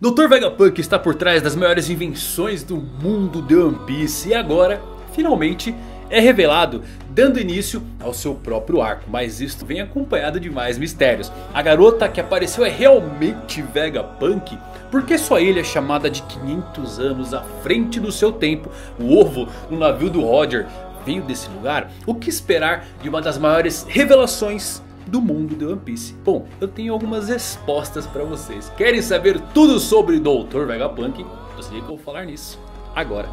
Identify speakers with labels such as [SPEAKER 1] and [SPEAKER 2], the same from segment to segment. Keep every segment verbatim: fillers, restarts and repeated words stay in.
[SPEAKER 1] doutor Vegapunk está por trás das maiores invenções do mundo de One Piece. E agora, finalmente, é revelado, dando início ao seu próprio arco. Mas isto vem acompanhado de mais mistérios. A garota que apareceu é realmente Vegapunk? Por que sua ilha é chamada de quinhentos anos à frente do seu tempo? O ovo no navio do Roger veio desse lugar? O que esperar de uma das maiores revelações do mundo de One Piece? Bom, eu tenho algumas respostas para vocês. Querem saber tudo sobre doutor Vegapunk? Eu sei que eu vou falar nisso agora.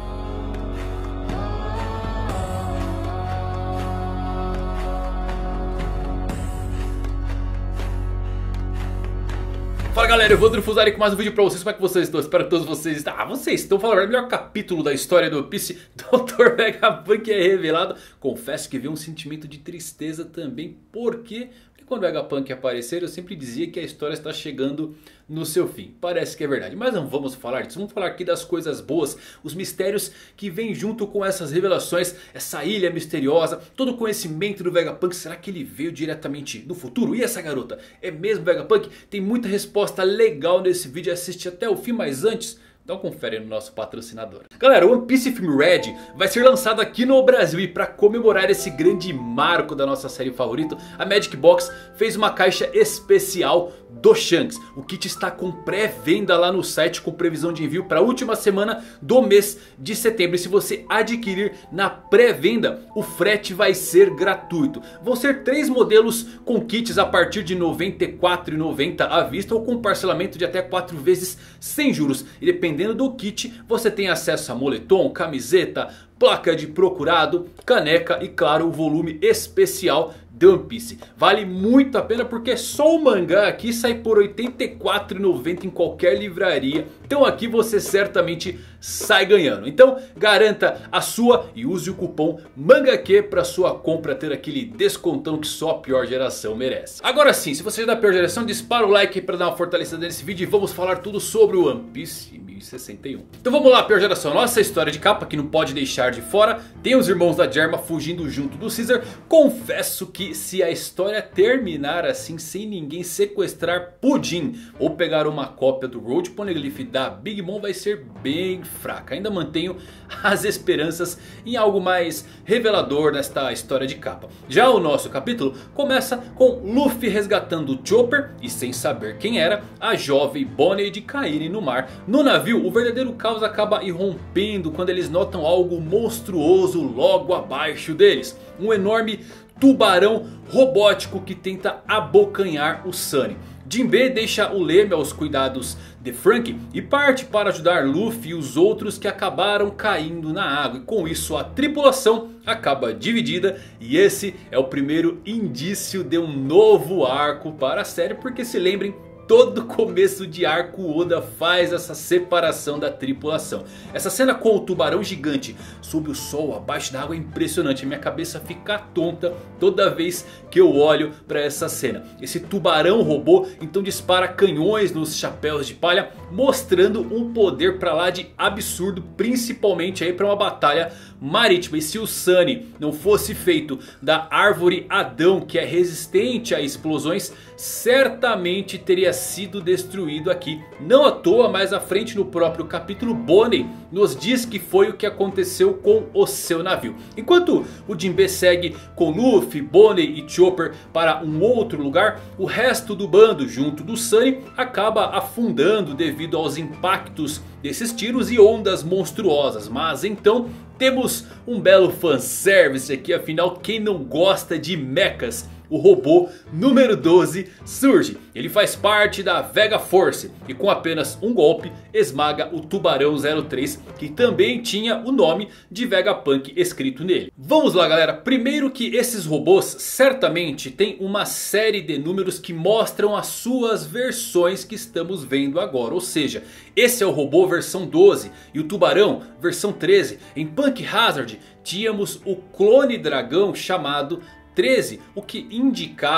[SPEAKER 1] Fala galera, eu vou Drufuzari com mais um vídeo pra vocês. Como é que vocês estão? Espero que todos vocês estão... Ah, vocês estão falando, é o melhor capítulo da história do One Piece. doutor Vegapunk é revelado. Confesso que veio um sentimento de tristeza também. Por quê? Porque quando o Vegapunk aparecer, eu sempre dizia que a história está chegando no seu fim. Parece que é verdade, mas não vamos falar disso. Vamos falar aqui das coisas boas, os mistérios que vêm junto com essas revelações. Essa ilha misteriosa, todo o conhecimento do Vegapunk. Será que ele veio diretamente do futuro? E essa garota? É mesmo Vegapunk? Tem muita resposta legal nesse vídeo. Assiste até o fim, mas antes... então confere no nosso patrocinador. Galera, o One Piece Film Red vai ser lançado aqui no Brasil. E para comemorar esse grande marco da nossa série favorita, a Magic Box fez uma caixa especial do Shanks. O kit está com pré-venda lá no site, com previsão de envio para a última semana do mês de setembro. E se você adquirir na pré-venda, o frete vai ser gratuito. Vão ser três modelos com kits a partir de noventa e quatro reais e noventa centavos à vista, ou com parcelamento de até quatro vezes sem juros. E dependendo do kit, você tem acesso a moletom, camiseta, placa de procurado, caneca e claro, o volume especial de One Piece. Vale muito a pena porque só o mangá aqui sai por oitenta e quatro reais e noventa centavos em qualquer livraria. Então aqui você certamente sai ganhando. Então garanta a sua e use o cupom MANGAQ para sua compra ter aquele descontão que só a pior geração merece. Agora sim, se você é da pior geração, dispara o like para dar uma fortalecida nesse vídeo. E vamos falar tudo sobre o One Piece mil e sessenta e um. Então vamos lá, pior geração. Nossa história de capa que não pode deixar de fora. Tem os irmãos da Germa fugindo junto do Caesar. Confesso que se a história terminar assim, sem ninguém sequestrar Pudim ou pegar uma cópia do Road Poneglyph da Big Mom, vai ser bem fraca. Ainda mantenho as esperanças em algo mais revelador nesta história de capa. Já o nosso capítulo começa com Luffy resgatando o Chopper e, sem saber quem era, a jovem Bonnie de caírem no mar. No navio, o verdadeiro caos acaba irrompendo quando eles notam algo monstruoso logo abaixo deles. Um enorme tubarão robótico que tenta abocanhar o Sunny. Jinbe deixa o leme aos cuidados de Franky e parte para ajudar Luffy e os outros que acabaram caindo na água. E com isso a tripulação acaba dividida. E esse é o primeiro indício de um novo arco para a série. Porque se lembrem, todo começo de arco Oda faz essa separação da tripulação. Essa cena com o tubarão gigante sob o sol abaixo da água é impressionante. Minha cabeça fica tonta toda vez que eu olho para essa cena. Esse tubarão robô então dispara canhões nos chapéus de palha, mostrando um poder pra lá de absurdo, principalmente aí para uma batalha marítima. E se o Sunny não fosse feito da árvore Adão, que é resistente a explosões, certamente teria sido destruído aqui. Não à toa, mais à frente no próprio capítulo, Bonnie nos diz que foi o que aconteceu com o seu navio. Enquanto o Jinbe segue com Luffy, Bonnie e Chopper para um outro lugar, o resto do bando junto do Sunny acaba afundando devido aos impactos desses tiros e ondas monstruosas. Mas então temos um belo fanservice aqui, afinal quem não gosta de mechas? O robô número doze surge. Ele faz parte da Vega Force e com apenas um golpe esmaga o Tubarão zero três, que também tinha o nome de Vegapunk escrito nele. Vamos lá galera, primeiro que esses robôs certamente têm uma série de números que mostram as suas versões que estamos vendo agora. Ou seja, esse é o robô versão doze e o Tubarão versão treze. Em Punk Hazard tínhamos o clone dragão chamado treze, o que indicava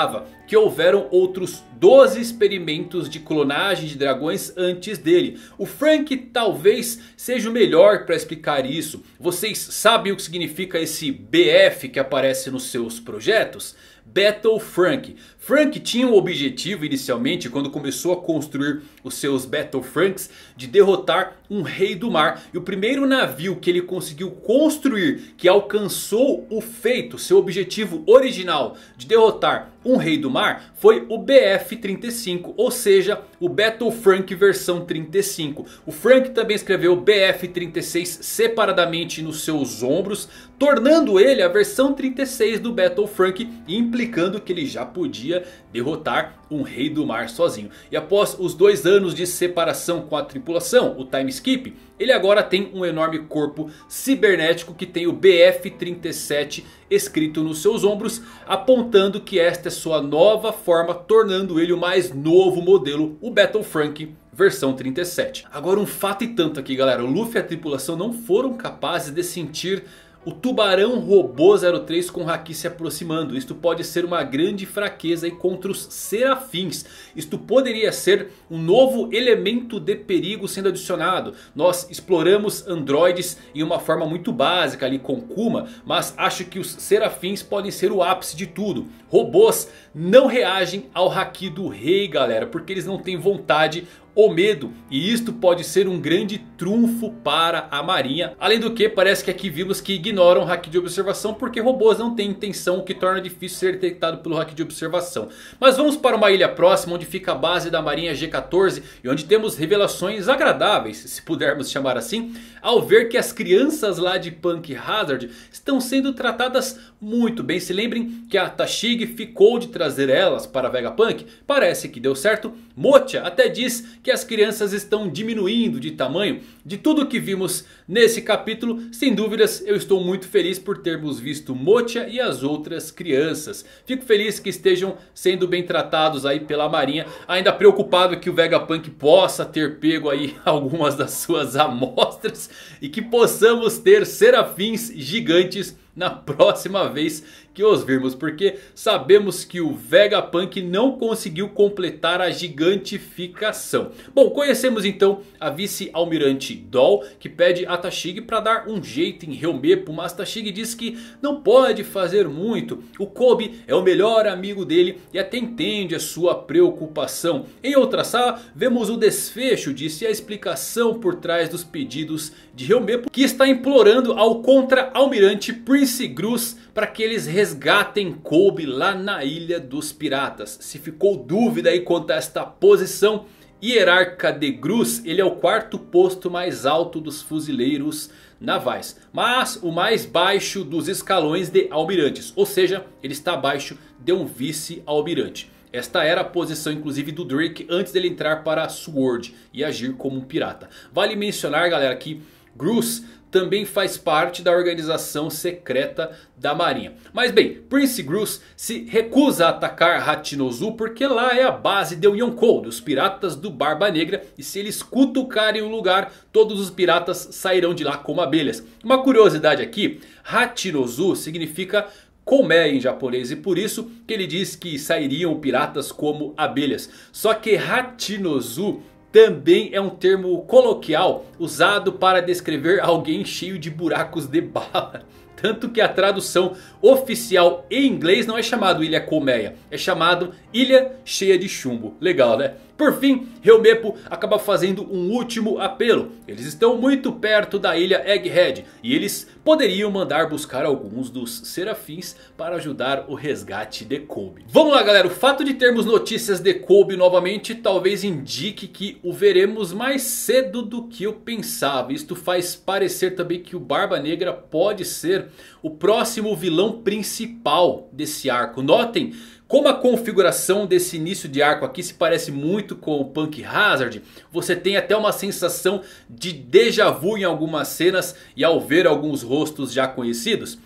[SPEAKER 1] que houveram outros doze experimentos de clonagem de dragões antes dele. O Frank talvez seja o melhor para explicar isso. Vocês sabem o que significa esse B F que aparece nos seus projetos? Battle Frank. Frank tinha o objetivo inicialmente, quando começou a construir os seus Battle Franks, de derrotar um rei do mar. E o primeiro navio que ele conseguiu construir, que alcançou o feito, seu objetivo original de derrotar um rei do mar, foi o B F trinta e cinco, ou seja, o Battle Frank versão trinta e cinco. O Frank também escreveu B F trinta e seis separadamente nos seus ombros, tornando ele a versão trinta e seis do Battle Frank, implicando que ele já podia derrotar um rei do mar sozinho. E após os dois anos de separação com a tripulação, o time skip, ele agora tem um enorme corpo cibernético que tem o B F trinta e sete escrito nos seus ombros, apontando que esta é sua nova forma, tornando ele o mais novo modelo, o Battle Frank versão trinta e sete. Agora um fato e tanto aqui, galera: o Luffy e a tripulação não foram capazes de sentir o tubarão robô zero três com Haki se aproximando. Isto pode ser uma grande fraqueza aí contra os serafins. Isto poderia ser um novo elemento de perigo sendo adicionado. Nós exploramos androides em uma forma muito básica ali com Kuma, mas acho que os serafins podem ser o ápice de tudo. Robôs não reagem ao Haki do rei, galera, porque eles não têm vontade ou medo, e isto pode ser um grande trunfo para a marinha. Além do que, parece que aqui vimos que ignoram o Haki de observação, porque robôs não têm intenção, o que torna difícil ser detectado pelo Haki de observação. Mas vamos para uma ilha próxima, onde fica a base da marinha G quatorze, e onde temos revelações agradáveis, se pudermos chamar assim, ao ver que as crianças lá de Punk Hazard estão sendo tratadas muito bem. Se lembrem que a Tashigi ficou de trazer elas para Vegapunk, parece que deu certo. Mocha até diz que as crianças estão diminuindo de tamanho. De tudo que vimos nesse capítulo, sem dúvidas eu estou muito feliz por termos visto Mocha e as outras crianças. Fico feliz que estejam sendo bem tratados aí pela marinha. Ainda preocupado que o Vegapunk possa ter pego aí algumas das suas amostras e que possamos ter serafins gigantes na próxima vez que os virmos, porque sabemos que o Vegapunk não conseguiu completar a gigantificação. Bom, conhecemos então a vice-almirante Doll, que pede a Tashigi para dar um jeito em Helmepo, mas Tashigi diz que não pode fazer muito. O Kobe é o melhor amigo dele e até entende a sua preocupação. Em outra sala vemos o desfecho disso e a explicação por trás dos pedidos de Helmepo, que está implorando ao contra-almirante Prince Gruz para que eles resgatem Kobe lá na Ilha dos Piratas. Se ficou dúvida aí quanto a esta posição hierárquica de Gruz, ele é o quarto posto mais alto dos fuzileiros navais, mas o mais baixo dos escalões de almirantes, ou seja, ele está abaixo de um vice-almirante. Esta era a posição inclusive do Drake antes dele entrar para a Sword e agir como um pirata. Vale mencionar, galera, que Gruz também faz parte da organização secreta da marinha. Mas bem, Prince Gruz se recusa a atacar Hachinozu porque lá é a base de Yonkou, dos piratas do Barba Negra. E se eles cutucarem o lugar, todos os piratas sairão de lá como abelhas. Uma curiosidade aqui, Hachinozu significa colmeia em japonês, e por isso que ele diz que sairiam piratas como abelhas. Só que Hachinozu também é um termo coloquial usado para descrever alguém cheio de buracos de bala. Tanto que a tradução oficial em inglês não é chamado Ilha Colmeia, é chamado Ilha Cheia de Chumbo. Legal, né? Por fim, Helmepo acaba fazendo um último apelo. Eles estão muito perto da ilha Egghead e eles poderiam mandar buscar alguns dos serafins para ajudar o resgate de Kobe. Vamos lá, galera, o fato de termos notícias de Kobe novamente talvez indique que o veremos mais cedo do que eu pensava. Isto faz parecer também que o Barba Negra pode ser o próximo vilão principal desse arco. Notem como a configuração desse início de arco aqui se parece muito com o Punk Hazard. Você tem até uma sensação de déjà vu em algumas cenas e ao ver alguns rostos já conhecidos.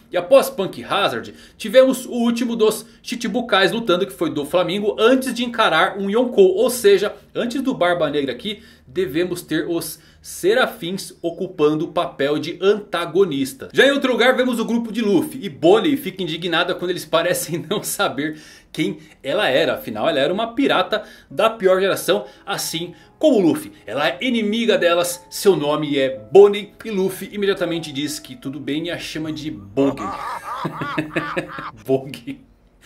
[SPEAKER 1] E após Punk Hazard, tivemos o último dos Chichibukais lutando, que foi do Flamingo, antes de encarar um Yonkou. Ou seja, antes do Barba Negra aqui, devemos ter os Serafins ocupando o papel de antagonista. Já em outro lugar vemos o grupo de Luffy. E Bonnie fica indignada quando eles parecem não saber quem ela era. Afinal, ela era uma pirata da pior geração, assim como Luffy. Ela é inimiga delas, seu nome é Bonnie. E Luffy imediatamente diz que tudo bem e a chama de Bog. Bog.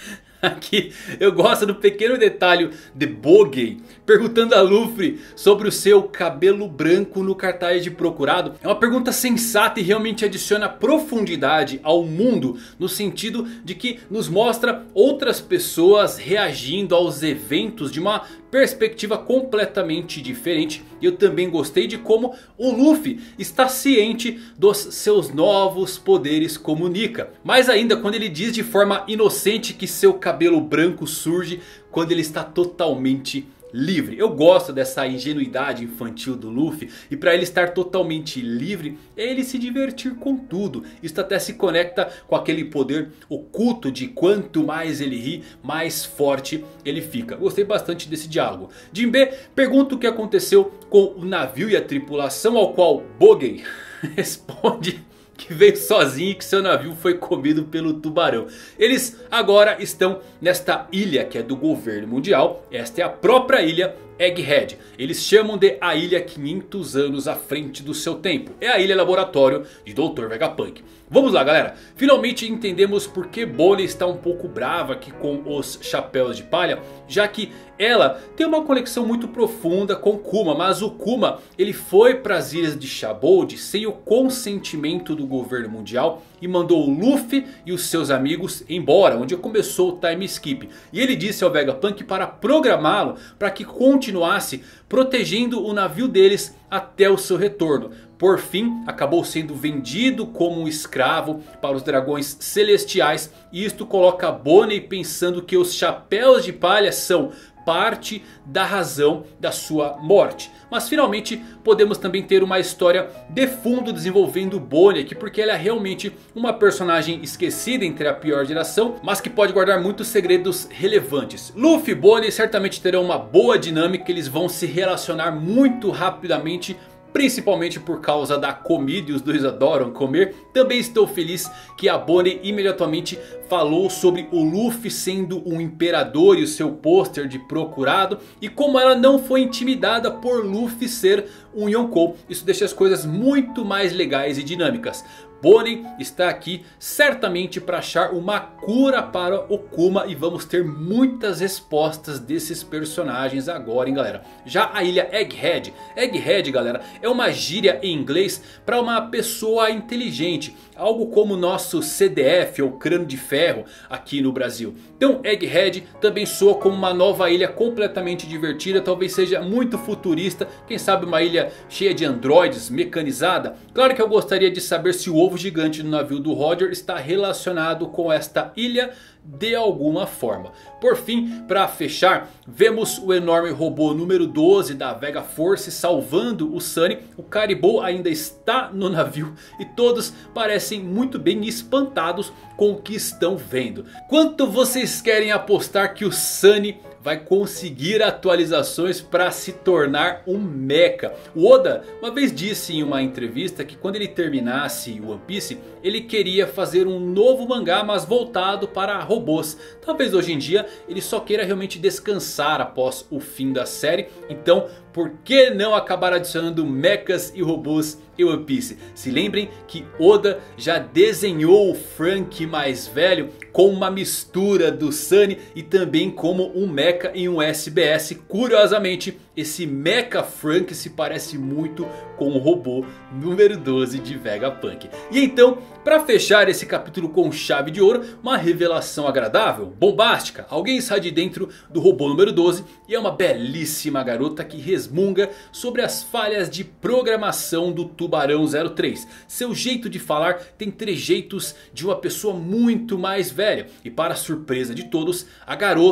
[SPEAKER 1] Aqui eu gosto do pequeno detalhe de Bogey perguntando a Luffy sobre o seu cabelo branco no cartaz de procurado. É uma pergunta sensata e realmente adiciona profundidade ao mundo, no sentido de que nos mostra outras pessoas reagindo aos eventos de uma perspectiva completamente diferente. E eu também gostei de como o Luffy está ciente dos seus novos poderes como Nika. Mais ainda quando ele diz de forma inocente que seu cabelo branco surge quando ele está totalmente livre. Eu gosto dessa ingenuidade infantil do Luffy. E para ele estar totalmente livre, é ele se divertir com tudo. Isso até se conecta com aquele poder oculto de quanto mais ele ri, mais forte ele fica. Gostei bastante desse diálogo. Jinbe pergunta o que aconteceu com o navio e a tripulação, ao qual Bogey responde que veio sozinho e que seu navio foi comido pelo tubarão. Eles agora estão nesta ilha que é do governo mundial. Esta é a própria ilha Egghead. Eles chamam de a ilha quinhentos anos à frente do seu tempo. É a ilha laboratório de doutor Vegapunk. Vamos lá, galera. Finalmente entendemos por que Bonnie está um pouco brava aqui com os Chapéus de Palha, já que ela tem uma conexão muito profunda com Kuma. Mas o Kuma, ele foi para as ilhas de Shabold sem o consentimento do governo mundial e mandou o Luffy e os seus amigos embora, onde começou o time skip. E ele disse ao Vegapunk para programá-lo para que continuasse protegendo o navio deles até o seu retorno. Por fim, acabou sendo vendido como um escravo para os dragões celestiais. E isto coloca Bonnie pensando que os Chapéus de Palha são parte da razão da sua morte. Mas finalmente podemos também ter uma história de fundo desenvolvendo Bonnie aqui, porque ela é realmente uma personagem esquecida entre a pior geração, mas que pode guardar muitos segredos relevantes. Luffy e Bonnie certamente terão uma boa dinâmica, eles vão se relacionar muito rapidamente, principalmente por causa da comida, e os dois adoram comer. Também estou feliz que a Bonnie imediatamente falou sobre o Luffy sendo um imperador e o seu pôster de procurado. E como ela não foi intimidada por Luffy ser um Yonkou. Isso deixa as coisas muito mais legais e dinâmicas. Bonnie está aqui certamente para achar uma cura para o Kuma. E vamos ter muitas respostas desses personagens agora, hein, galera. Já a ilha Egghead. Egghead, galera, é uma gíria em inglês para uma pessoa inteligente. Algo como o nosso C D F ou crânio de ferro aqui no Brasil. Então Egghead também soa como uma nova ilha completamente divertida. Talvez seja muito futurista. Quem sabe uma ilha cheia de androides, mecanizada. Claro que eu gostaria de saber se o ovo gigante no navio do Roger está relacionado com esta ilha de alguma forma. Por fim, para fechar, vemos o enorme robô número doze da Vega Force salvando o Sunny. O Caribou ainda está no navio e todos parecem muito bem espantados com o que estão vendo. Quanto vocês querem apostar que o Sunny vai conseguir atualizações para se tornar um mecha? O Oda uma vez disse em uma entrevista que quando ele terminasse One Piece, ele queria fazer um novo mangá, mas voltado para robôs. Talvez hoje em dia ele só queira realmente descansar após o fim da série. Então por que não acabar adicionando mechas e robôs em One Piece? Se lembrem que Oda já desenhou o Franky mais velho com uma mistura do Sunny e também como um mecha em um S B S. Curiosamente, esse Mecha Franky se parece muito com o robô número doze de Vegapunk. E então, para fechar esse capítulo com chave de ouro, uma revelação agradável, bombástica. Alguém sai de dentro do robô número doze e é uma belíssima garota que resmunga sobre as falhas de programação do Tubarão zero três. Seu jeito de falar tem trejeitos de uma pessoa muito mais velha. E para surpresa de todos, a garota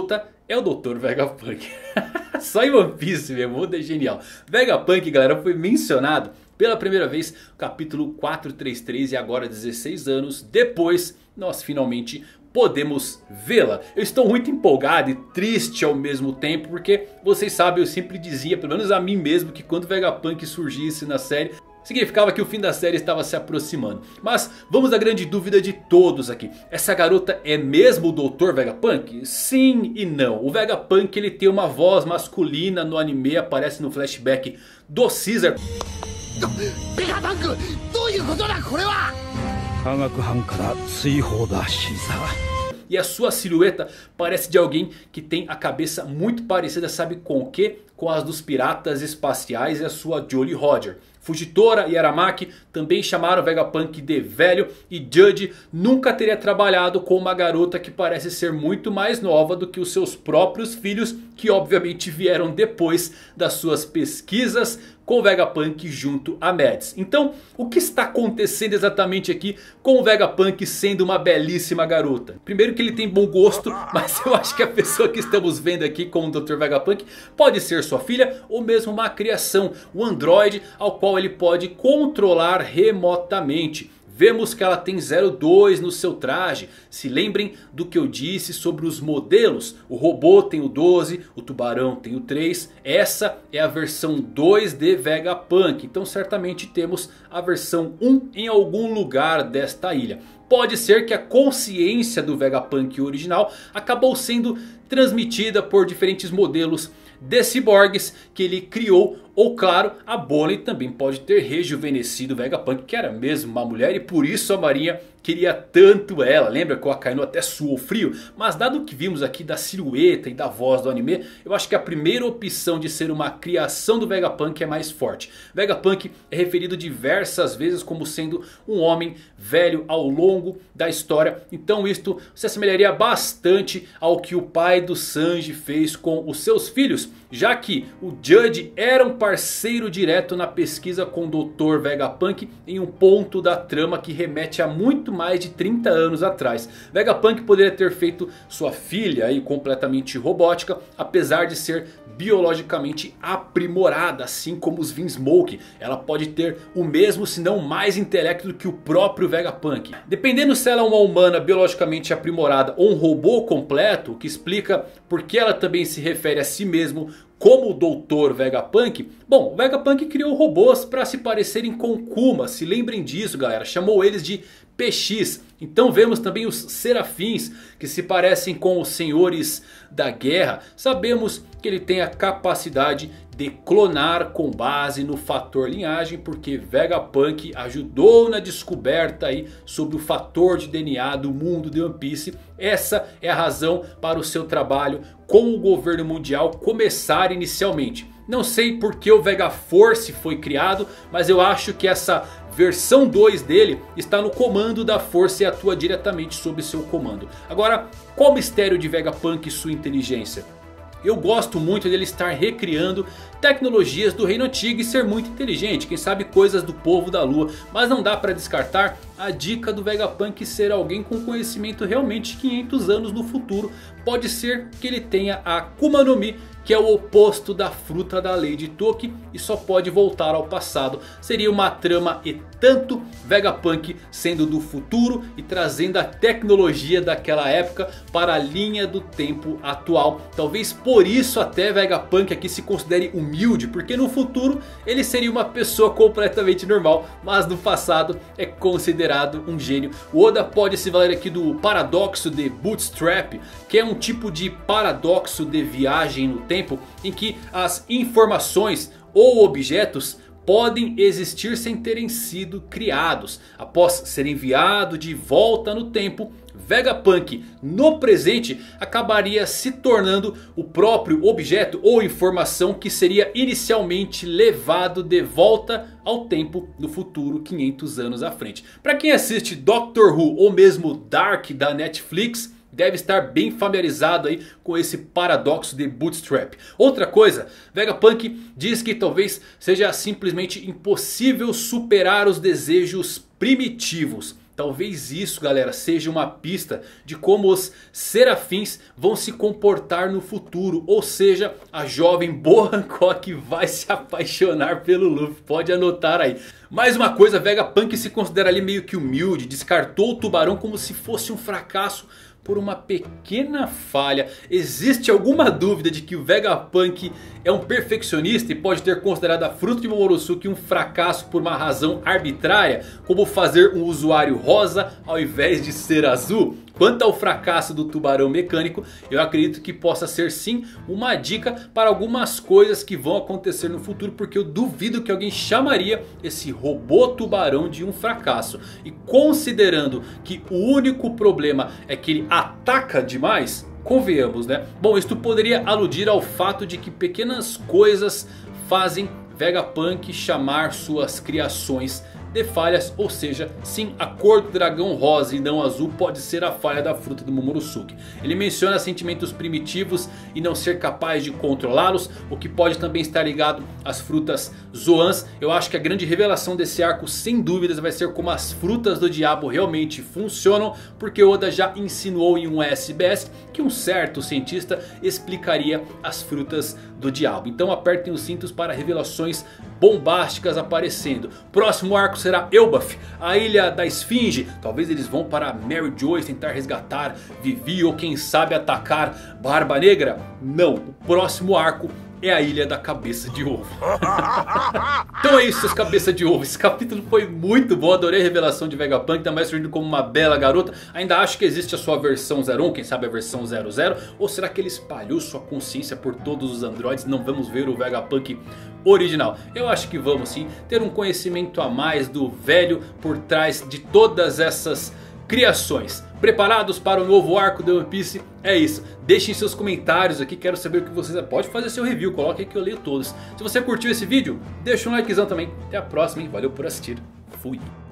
[SPEAKER 1] é o doutor Vegapunk. Só em One Piece mesmo, o mundo é genial. Vegapunk, galera, foi mencionado pela primeira vez no capítulo quatrocentos e trinta e três. E agora, dezesseis anos depois, nós finalmente podemos vê-la. Eu estou muito empolgado e triste ao mesmo tempo, porque vocês sabem, eu sempre dizia, pelo menos a mim mesmo, que quando Vegapunk surgisse na série, significava que o fim da série estava se aproximando. Mas vamos à grande dúvida de todos aqui. Essa garota é mesmo o doutor Vegapunk? Sim e não. O Vegapunk, ele tem uma voz masculina no anime, aparece no flashback do Caesar. E a sua silhueta parece de alguém que tem a cabeça muito parecida, sabe com o quê? Com as dos piratas espaciais e a sua Jolly Roger. Fujitora e Aramaki também chamaram Vegapunk de velho. E Judge nunca teria trabalhado com uma garota que parece ser muito mais nova do que os seus próprios filhos, que obviamente vieram depois das suas pesquisas com o Vegapunk junto a Mads. Então, o que está acontecendo exatamente aqui com o Vegapunk sendo uma belíssima garota? Primeiro que ele tem bom gosto, mas eu acho que a pessoa que estamos vendo aqui com o doutor Vegapunk pode ser sua filha ou mesmo uma criação, um androide ao qual ele pode controlar remotamente. Vemos que ela tem zero dois no seu traje. Se lembrem do que eu disse sobre os modelos. O robô tem o doze, o tubarão tem o três. Essa é a versão dois de Vegapunk. Então certamente temos a versão um em algum lugar desta ilha. Pode ser que a consciência do Vegapunk original acabou sendo transmitida por diferentes modelos de ciborgues que ele criou. Ou claro, a Bonnie também pode ter rejuvenescido o Vegapunk, que era mesmo uma mulher, e por isso a marinha queria tanto ela. Lembra que o Akainu até suou frio? Mas dado o que vimos aqui da silhueta e da voz do anime, eu acho que a primeira opção de ser uma criação do Vegapunk é mais forte. Vegapunk é referido diversas vezes como sendo um homem velho ao longo da história. Então isto se assemelharia bastante ao que o pai do Sanji fez com os seus filhos, já que o Judge era um parceiro direto na pesquisa com o doutor Vegapunk em um ponto da trama que remete a muito mais de trinta anos atrás. Vegapunk poderia ter feito sua filha aí completamente robótica, apesar de ser biologicamente aprimorada, assim como os Vinsmoke. Ela pode ter o mesmo, se não mais intelecto do que o próprio Vegapunk. Dependendo se ela é uma humana biologicamente aprimorada ou um robô completo, o que explica porque ela também se refere a si mesmo como o doutor Vegapunk. Bom, o Vegapunk criou robôs para se parecerem com Kuma. Se lembrem disso, galera. Chamou eles de P X. Então vemos também os Serafins, que se parecem com os Senhores da Guerra. Sabemos que ele tem a capacidade de clonar com base no fator linhagem, porque Vegapunk ajudou na descoberta aí sobre o fator de D N A do mundo de One Piece. Essa é a razão para o seu trabalho com o governo mundial começar inicialmente. Não sei porque o Vegaforce foi criado, mas eu acho que essa versão dois dele está no comando da força e atua diretamente sob seu comando. Agora, qual o mistério de Vegapunk e sua inteligência? Eu gosto muito dele estar recriando tecnologias do reino antigo e ser muito inteligente. Quem sabe coisas do povo da lua. Mas não dá para descartar a dica do Vegapunk ser alguém com conhecimento realmente quinhentos anos no futuro. Pode ser que ele tenha a Akuma no Mi, que é o oposto da fruta da Lady Toki, e só pode voltar ao passado. Seria uma trama e tanto, Vegapunk sendo do futuro e trazendo a tecnologia daquela época para a linha do tempo atual. Talvez por isso até Vegapunk aqui se considere humilde, porque no futuro ele seria uma pessoa completamente normal, mas no passado é considerado um gênio. O Oda pode se valer aqui do paradoxo de Bootstrap, que é um tipo de paradoxo de viagem no tempo, em que as informações ou objetos podem existir sem terem sido criados. Após ser enviado de volta no tempo, Vegapunk no presente acabaria se tornando o próprio objeto ou informação que seria inicialmente levado de volta ao tempo no futuro, quinhentos anos à frente. Para quem assiste Doctor Who ou mesmo Dark da Netflix, deve estar bem familiarizado aí com esse paradoxo de Bootstrap. Outra coisa, Vegapunk diz que talvez seja simplesmente impossível superar os desejos primitivos. Talvez isso, galera, seja uma pista de como os serafins vão se comportar no futuro. Ou seja, a jovem Boa Hancock vai se apaixonar pelo Luffy. Pode anotar aí. Mais uma coisa, Vegapunk se considera ali meio que humilde. Descartou o tubarão como se fosse um fracasso por uma pequena falha. Existe alguma dúvida de que o Vegapunk é um perfeccionista e pode ter considerado a fruta de Momonosuke um fracasso por uma razão arbitrária, como fazer um usuário rosa ao invés de ser azul? Quanto ao fracasso do tubarão mecânico, eu acredito que possa ser sim uma dica para algumas coisas que vão acontecer no futuro. Porque eu duvido que alguém chamaria esse robô tubarão de um fracasso. E considerando que o único problema é que ele ataca demais, convenhamos, né? Bom, isto poderia aludir ao fato de que pequenas coisas fazem Vegapunk chamar suas criações de falhas. Ou seja, sim, a cor do dragão rosa e não azul pode ser a falha da fruta do Momonosuke. Ele menciona sentimentos primitivos e não ser capaz de controlá-los, o que pode também estar ligado às frutas Zoans. Eu acho que a grande revelação desse arco, sem dúvidas, vai ser como as frutas do diabo realmente funcionam, porque Oda já insinuou em um S B S que um certo cientista explicaria as frutas do diabo. Então apertem os cintos para revelações bombásticas aparecendo. Próximo arco será Elbaf, a ilha da esfinge. Talvez eles vão para Mary Joyce tentar resgatar Vivi, ou quem sabe atacar Barba Negra. Não, o próximo arco é a ilha da cabeça de ovo. Então é isso, seus cabeça de ovo. Esse capítulo foi muito bom. Adorei a revelação de Vegapunk. Também surgindo como uma bela garota. Ainda acho que existe a sua versão zero um. Quem sabe a versão zero zero. Ou será que ele espalhou sua consciência por todos os androides? Não vamos ver o Vegapunk original. Eu acho que vamos sim ter um conhecimento a mais do velho por trás de todas essas criações. Preparados para o novo arco do One Piece? É isso. Deixem seus comentários aqui. Quero saber o que vocês... Pode fazer seu review. Coloque aí que eu leio todos. Se você curtiu esse vídeo, deixa um likezão também. Até a próxima, hein? Valeu por assistir. Fui.